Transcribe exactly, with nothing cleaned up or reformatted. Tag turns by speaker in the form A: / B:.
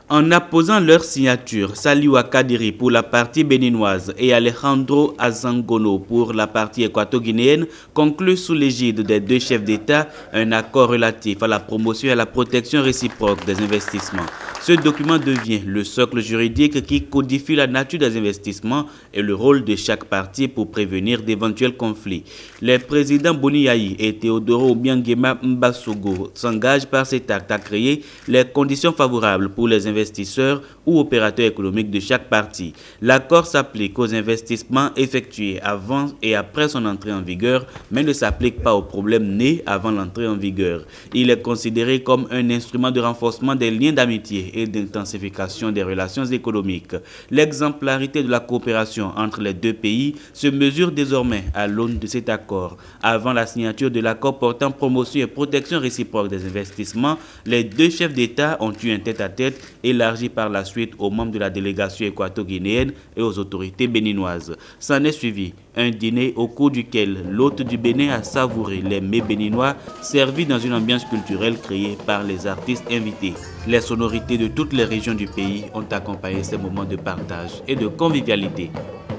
A: En apposant leur signature, Saliou Kadiri pour la partie béninoise et Alejandro Azangono pour la partie équato-guinéenne concluent sous l'égide des deux chefs d'État un accord relatif à la promotion et à la protection réciproque des investissements. Ce document devient le socle juridique qui codifie la nature des investissements et le rôle de chaque partie pour prévenir d'éventuels conflits. Les présidents Boni Yayi et Théodoro Obiangema Mbasogo s'engagent par cet acte à créer les conditions favorables pour les investisseurs ou opérateurs économiques de chaque partie. L'accord s'applique aux investissements effectués avant et après son entrée en vigueur, mais ne s'applique pas aux problèmes nés avant l'entrée en vigueur. Il est considéré comme un instrument de renforcement des liens d'amitié et d'intensification des relations économiques. L'exemplarité de la coopération entre les deux pays se mesure désormais à l'aune de cet accord. Avant la signature de l'accord portant promotion et protection réciproque des investissements, les deux chefs d'État ont eu un tête-à-tête élargi par la suite aux membres de la délégation équato-guinéenne et aux autorités béninoises. S'en est suivi un dîner au cours duquel l'hôte du Bénin a savouré les mets béninois servis dans une ambiance culturelle créée par les artistes invités. Les sonorités de toutes les régions du pays ont accompagné ces moments de partage et de convivialité.